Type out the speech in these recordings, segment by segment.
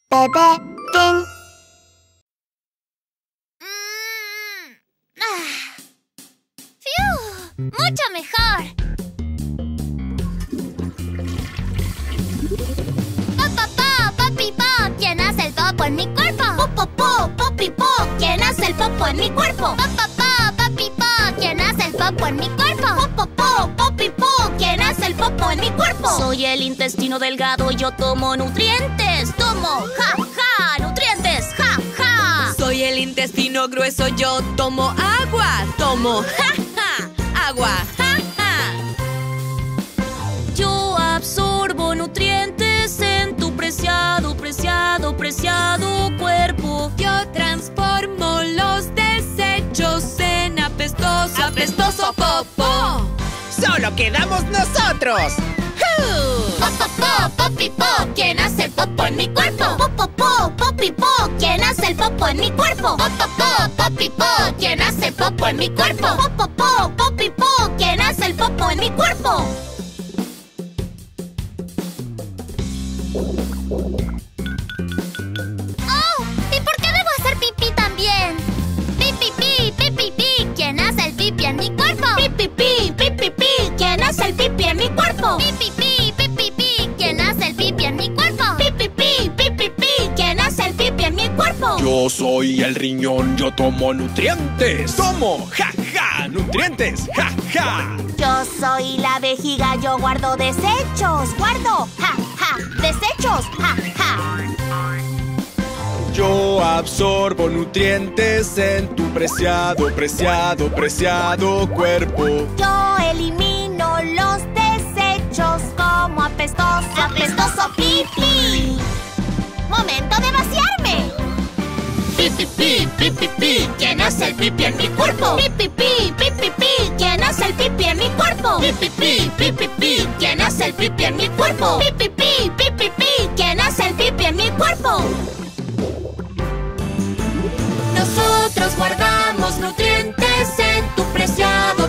Bebé Fin. ¡Fiu! ¡Mucho mejor! ¡Papi, po! ¿Quién hace el popo en mi cuerpo? ¡Papi, po! ¿Quién hace el popo en mi cuerpo? ¡Papi, po! ¿Quién hace el popo en mi cuerpo? ¡Papi, po! ¿Quién hace el popo en mi cuerpo? Soy el intestino delgado y yo tomo nutrientes. ¡Tomo! ¡Ja, ja! ¡Nutrientes! ¡Ja, ja! Soy el intestino grueso, yo tomo agua. Tomo, ja, ja, agua, ja, ja. Yo absorbo nutrientes en tu preciado cuerpo. Yo transformo los desechos en apestoso popó. ¡Solo quedamos nosotros! ¡Papi, po! ¿Quién hace el popo en mi cuerpo? ¡Papi, po! ¿Quién hace el popo en mi cuerpo? ¡Papi, po! ¿Quién hace el popo en mi cuerpo? ¡Papi, po! ¿Quién hace el popo en mi cuerpo? ¡Oh! ¿Y por qué debo hacer pipí también? Pi, ¿quién hace el pipí en mi cuerpo? Pi, ¿quién hace el pipí en mi cuerpo? Pi, ¿quién hace el pipí en mi cuerpo? Pi, ¿quién hace el pipí en mi cuerpo? Yo soy el riñón, yo tomo nutrientes. ¡Tomo! ¡Ja, ja! ¡Nutrientes! ¡Ja, ja! Yo soy la vejiga, yo guardo desechos. ¡Guardo! ¡Ja, ja! ¡Desechos! ¡Ja, ja! Yo absorbo nutrientes en tu preciado cuerpo. Yo elimino los desechos como apestoso pipí. ¡Momento de vaciarme! Pi, ¿quién hace el pipí en mi cuerpo? Pi, ¿quién hace el pipí en mi cuerpo? Pi, ¿quién hace el pipí en mi cuerpo? Pi, ¿quién hace el pipí en mi cuerpo? Nosotros guardamos nutrientes en tu preciado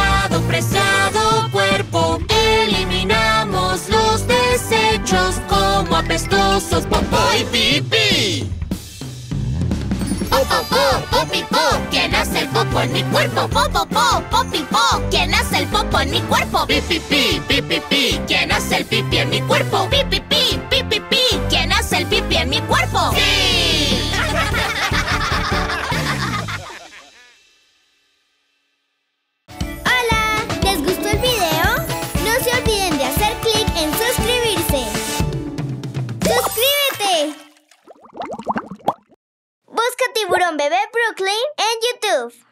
cuerpo. Eliminamos los desechos como apestosos popó y pipí. Papi, po, ¿quién hace el popo en mi cuerpo? Papi, po, ¿quién hace el popo en mi cuerpo? Pi, ¿quién hace el pipí en mi cuerpo? Pi, ¿quién hace el pipí en mi cuerpo? ¡Sí! Hola, ¿les gustó el video? No se olviden de hacer clic en suscribirse. ¡Suscríbete! Busca Tiburón Bebé Brooklyn en YouTube.